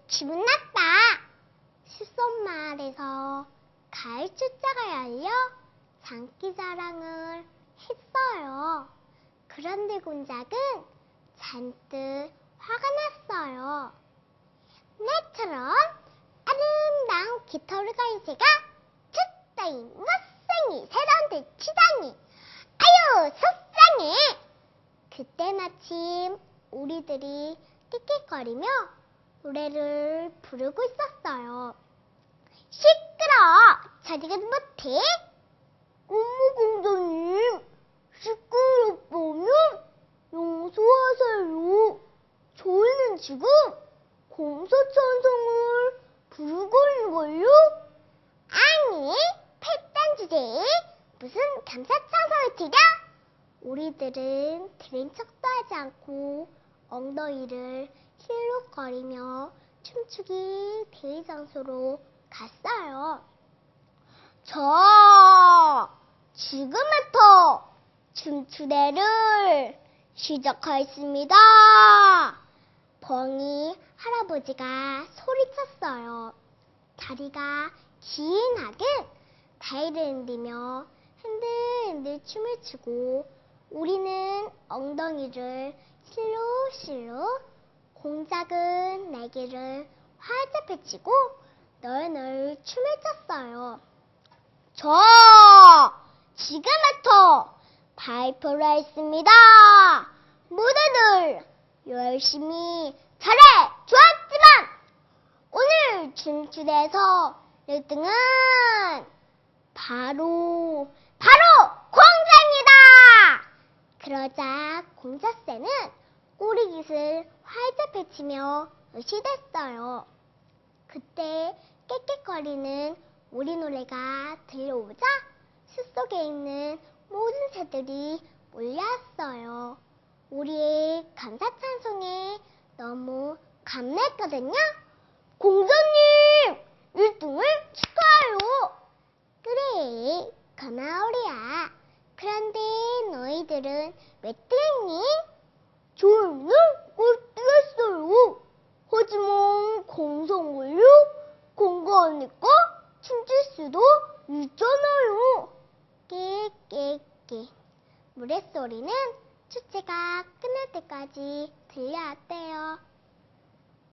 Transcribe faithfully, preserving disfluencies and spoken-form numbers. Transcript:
기분 났다. 숲속마을에서 가을 축제가 열려 장기자랑을 했어요. 그런데 공작은 잔뜩 화가 났어요. 나처럼 아름다운 깃털을 가진 새가 저따위 못생긴 새로운 치다니, 아유 속상해. 그때 마침 우리들이 끽끽거리며 노래를 부르고 있었어요. 시끄러! 자리가 못해? 어머 공자님, 시끄럽다면 용서하세요. 저희는 지금 공사찬성을 부르고 있는걸요? 아니, 패단 주제에 무슨 감사찬성을 드려? 우리들은 들은 척도 하지 않고 엉덩이를 힐룩거리며 춤추기 대회 장소로 갔어요. 자, 지금부터 춤추대를 시작하겠습니다. 벙이 할아버지가 소리쳤어요. 다리가 긴 악은 다리를 흔들며 흔들흔들 춤을 추고 우리는 엉덩이를 실룩실룩, 공작은 날개를 활짝 펼치고 널널 춤을 췄어요. 자, 지금부터 발표를 하겠습니다. 모두들 열심히 잘해 주었지만 오늘 춤추대에서 일 등은 바로 바로 공자입니다. 그러자 공자쌤은 꼬리깃을 활짝 펼치며 으시댔어요. 그때 깨깨거리는 우리 노래가 들려오자 숲속에 있는 모든 새들이 몰려왔어요. 우리의 감사찬송에 너무 감사했거든요. 공자님, 일 등을 축하해요. 그래, 고마워리야. 그런데 너희들은 몇 등했니? 저희는 꼴등했어요. 하지만 공성을요? 공부하니까 춤출 수도 있잖아요. 깨깨깨. 물의 소리는 축제가 끝날 때까지 들려왔대요.